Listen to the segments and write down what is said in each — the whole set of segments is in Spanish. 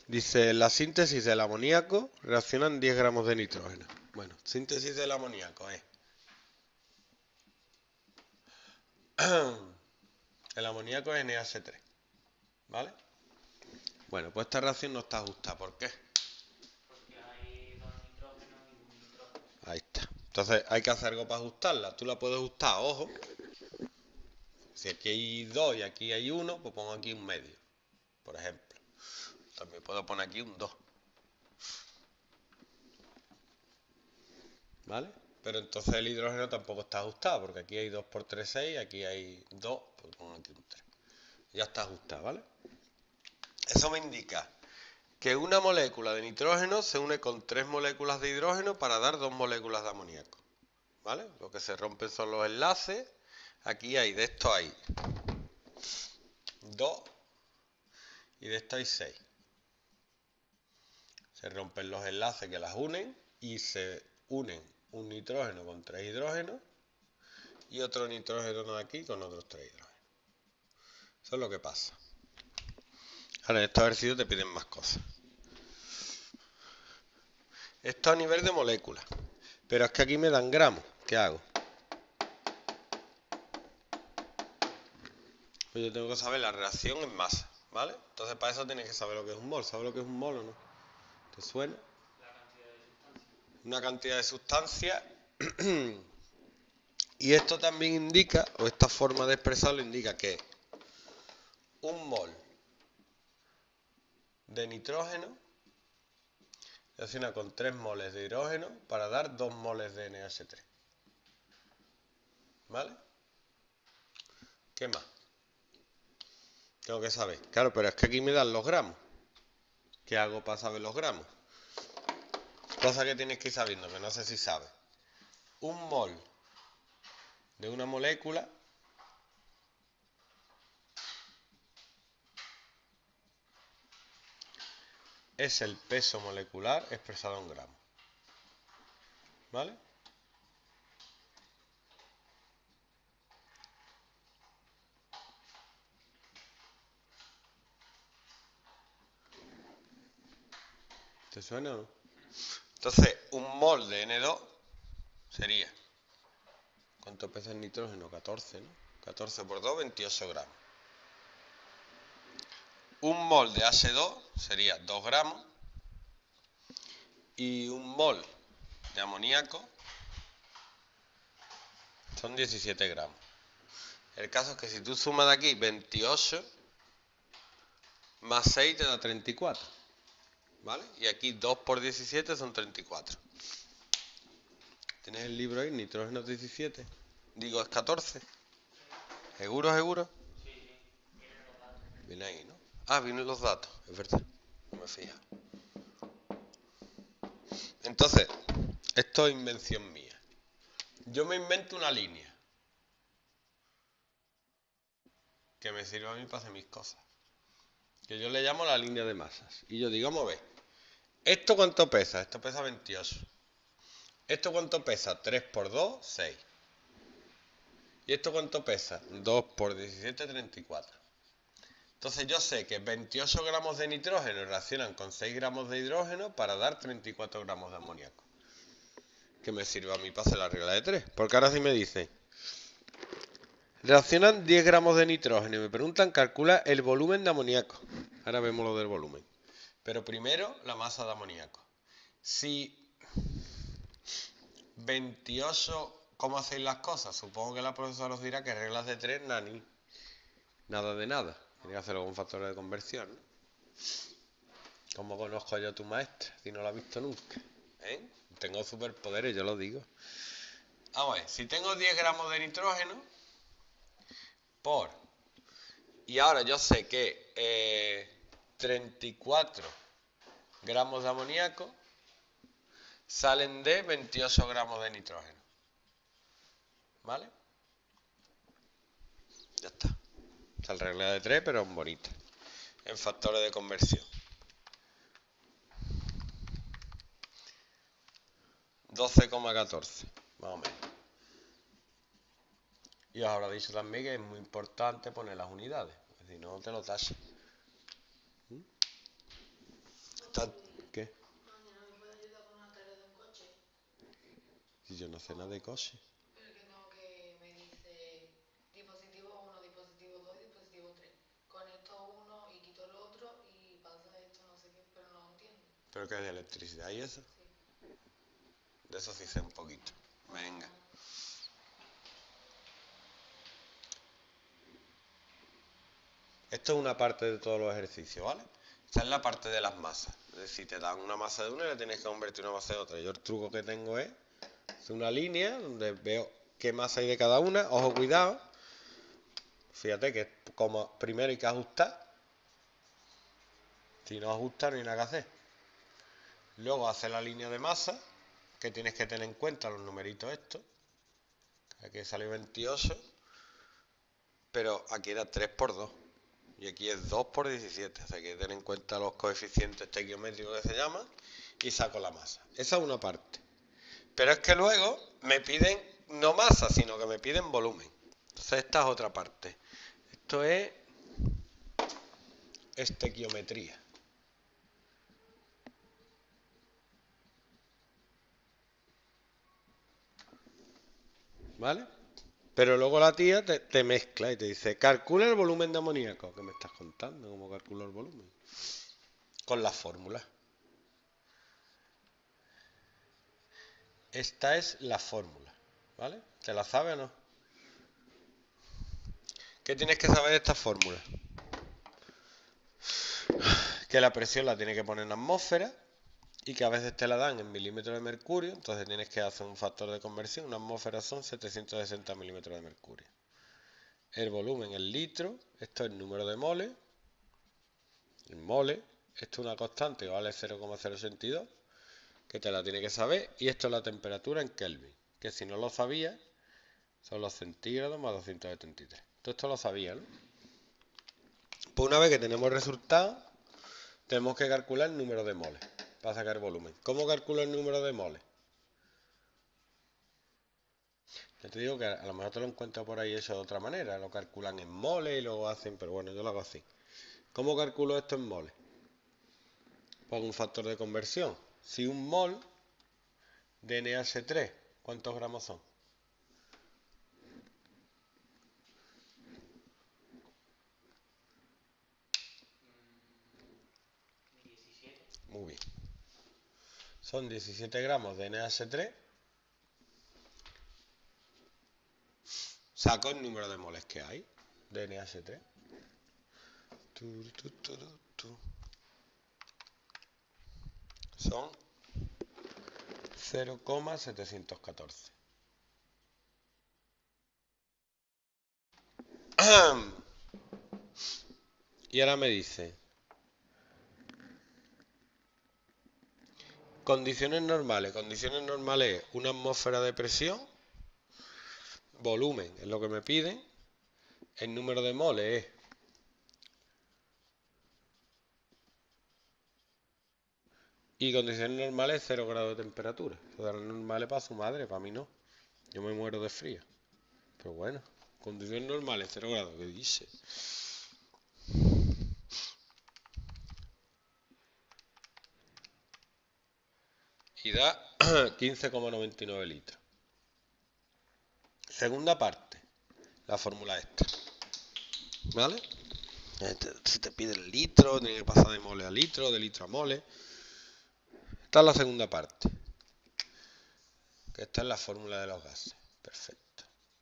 Dice, la síntesis del amoníaco reaccionan 10 gramos de nitrógeno. Bueno, síntesis del amoníaco es... El amoníaco es NH3, ¿vale? Bueno, pues esta reacción no está ajustada. ¿Por qué? Porque hay dos nitrógenos y un nitrógeno. Ahí está. Entonces hay que hacer algo para ajustarla. Tú la puedes ajustar, ojo. Si aquí hay 2 y aquí hay 1, pues pongo aquí un medio, por ejemplo. También puedo poner aquí un 2. ¿Vale? Pero entonces el hidrógeno tampoco está ajustado, porque aquí hay 2 por 3, 6, aquí hay 2, pues pongo aquí un 3. Ya está ajustado, ¿vale? Eso me indica que una molécula de nitrógeno se une con 3 moléculas de hidrógeno para dar 2 moléculas de amoníaco. ¿Vale? Lo que se rompen son los enlaces. Aquí hay, de esto hay 2 y de esto hay 6. Se rompen los enlaces que las unen y se unen un nitrógeno con 3 hidrógenos y otro nitrógeno de aquí con otros 3 hidrógenos. Eso es lo que pasa. Ahora, en estos ejercicios te piden más cosas. Esto a nivel de moléculas. Pero es que aquí me dan gramos. ¿Qué hago? Pues yo tengo que saber la reacción en masa, ¿vale? Entonces para eso tienes que saber lo que es un mol. ¿Sabes lo que es un mol o no? ¿Te suena? La cantidad de sustancia. Una cantidad de sustancia. Y esto también indica, o esta forma de expresarlo indica que un mol de nitrógeno reacciona con 3 moles de hidrógeno para dar 2 moles de NH3. ¿Vale? ¿Qué más? Tengo que saber. Claro, pero es que aquí me dan los gramos. ¿Qué hago para saber los gramos? Cosa que tienes que ir sabiendo, que no sé si sabes. Un mol de una molécula es el peso molecular expresado en gramos. ¿Vale? ¿Te suena o no? Entonces, un mol de N2 sería... ¿Cuánto pesa el nitrógeno? 14, ¿no? 14 por 2, 28 gramos. Un mol de H2 sería 2 gramos. Y un mol de amoníaco son 17 gramos. El caso es que si tú sumas de aquí 28 más 6 te da 34. ¿Vale? Y aquí 2 por 17 son 34. ¿Tienes el libro ahí? Nitrógeno 17. Digo, es 14. ¿Seguro, seguro? Sí, sí. Vienen los datos. Viene ahí, ¿no? Ah, vienen los datos, es verdad. No me fija. Entonces, esto es invención mía. Yo me invento una línea que me sirva a mí para hacer mis cosas. Que yo le llamo la línea de masas. Y yo digo, vamos a ver. ¿Esto cuánto pesa? Esto pesa 28. ¿Esto cuánto pesa? 3 por 2, 6. ¿Y esto cuánto pesa? 2 por 17, 34. Entonces yo sé que 28 gramos de nitrógeno reaccionan con 6 gramos de hidrógeno para dar 34 gramos de amoníaco. Que me sirve a mí para hacer la regla de 3. Porque ahora sí me dice, reaccionan 10 gramos de nitrógeno y me preguntan, calcula el volumen de amoníaco. Ahora vemos lo del volumen. Pero primero la masa de amoníaco. Si 28, ¿cómo hacéis las cosas? Supongo que la profesora os dirá que reglas de 3, nani. Nada de nada. Tiene que hacerlo con factores de conversión, ¿no? ¿Cómo conozco yo a tu maestra si no la he visto nunca? ¿Eh? Tengo superpoderes, yo lo digo. Vamos a ver, si tengo 10 gramos de nitrógeno por... Y ahora yo sé que 34 gramos de amoníaco salen de 28 gramos de nitrógeno. ¿Vale? Ya está. Esta es la regla de 3, pero bonita. En factores de conversión. 12,14, más o menos. Y os habrá dicho también que es muy importante poner las unidades, si no te lo tachas. ¿Qué? Mañana me puede ayudar con una tarea de un coche. Si yo no sé nada de coche. Pero que tengo que me dice dispositivo 1, dispositivo 2 y dispositivo 3. Conecto uno y quito el otro y pasa esto, no sé qué, pero no lo entiendo. ¿Pero qué es de electricidad y eso? Sí. De eso sí sé un poquito. Venga. Esto es una parte de todos los ejercicios, ¿vale? Esta es la parte de las masas. Es decir, te dan una masa de una y la tienes que convertir en una masa de otra. Yo el truco que tengo es hacer una línea donde veo qué masa hay de cada una. Ojo, cuidado. Fíjate que como primero hay que ajustar. Si no ajustas no hay nada que hacer. Luego hacer la línea de masa, que tienes que tener en cuenta los numeritos estos. Aquí salió 28, pero aquí era 3 por 2. Y aquí es 2 por 17. O sea que hay que tener en cuenta los coeficientes estequiométricos que se llaman y saco la masa. Esa es una parte. Pero es que luego me piden no masa, sino que me piden volumen. Entonces esta es otra parte. Esto es estequiometría. ¿Vale? Pero luego la tía te mezcla y te dice, calcula el volumen de amoníaco. ¿Qué me estás contando? ¿Cómo calculo el volumen? Con la fórmula. Esta es la fórmula. ¿Vale? ¿Te la sabes o no? ¿Qué tienes que saber de esta fórmula? Que la presión la tienes que poner en atmósfera y que a veces te la dan en milímetros de mercurio, entonces tienes que hacer un factor de conversión. Una atmósfera son 760 milímetros de mercurio. El volumen en litro, esto es el número de moles. En moles, esto es una constante que vale 0,082, que te la tienes que saber. Y esto es la temperatura en Kelvin, que si no lo sabías, son los centígrados más 273. Todo esto lo sabías, ¿no? Pues una vez que tenemos el resultado, tenemos que calcular el número de moles para sacar el volumen. ¿Cómo calculo el número de moles? Yo te digo que a lo mejor te lo encuentro por ahí hecho de otra manera. Lo calculan en moles y luego hacen, pero bueno, yo lo hago así. ¿Cómo calculo esto en moles? Pongo un factor de conversión. Si un mol de NH3, ¿cuántos gramos son? 17. Muy bien. Son 17 gramos de NH3. Saco el número de moles que hay de NH3. Son 0,714. Y ahora me dice, condiciones normales. Condiciones normales es una atmósfera de presión, volumen es lo que me piden, el número de moles es y condiciones normales 0 grados de temperatura. Eso de las normales para su madre, para mí no. Yo me muero de frío. Pero bueno, condiciones normales 0 grados, ¿qué dice? Y da 15,99 litros. Segunda parte, la fórmula esta. ¿Vale? Si te pide el litro, tiene que pasar de mole a litro, de litro a mole. Esta es la segunda parte. Que esta es la fórmula de los gases. Perfecto.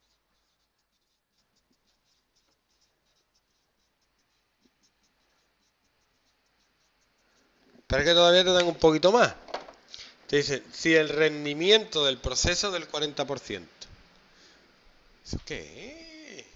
Pero es que todavía te dan un poquito más. Te dice, si el rendimiento del proceso del 40%. ¿Eso qué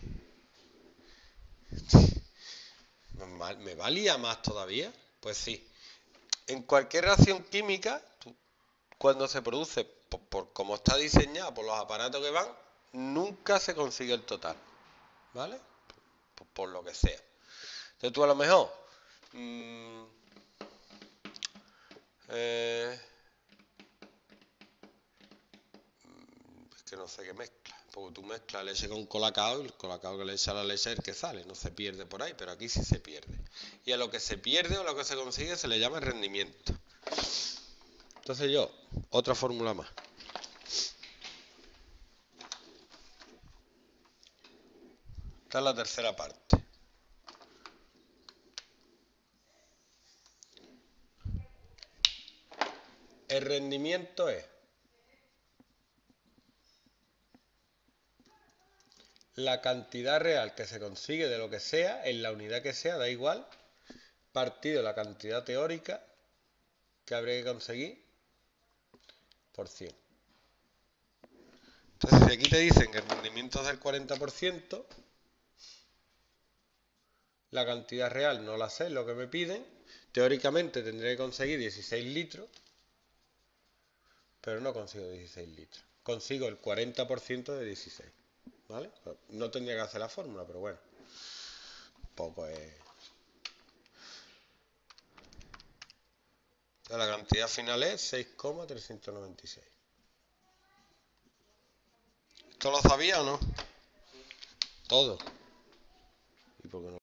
es? ¿Me valía más todavía? Pues sí. En cualquier reacción química, cuando se produce, por como está diseñada, por los aparatos que van, nunca se consigue el total. ¿Vale? Por lo que sea. Entonces tú a lo mejor es que no sé qué mezcla. Porque tú mezclas leche con colacao y el colacao que le echa la leche es el que sale. No se pierde por ahí, pero aquí sí se pierde. Y a lo que se pierde o lo que se consigue se le llama rendimiento. Entonces yo, otra fórmula más. Esta es la tercera parte. El rendimiento es la cantidad real que se consigue de lo que sea, en la unidad que sea, da igual, partido la cantidad teórica que habría que conseguir por 100. Entonces, si aquí te dicen que el rendimiento es del 40%, la cantidad real no la sé, es lo que me piden. Teóricamente tendré que conseguir 16 litros, pero no consigo 16 litros. Consigo el 40% de 16, ¿vale? No tendría que hacer la fórmula, pero bueno, poco es. La cantidad final es 6,396. ¿Esto lo sabía o no? Todo. ¿Y por qué no?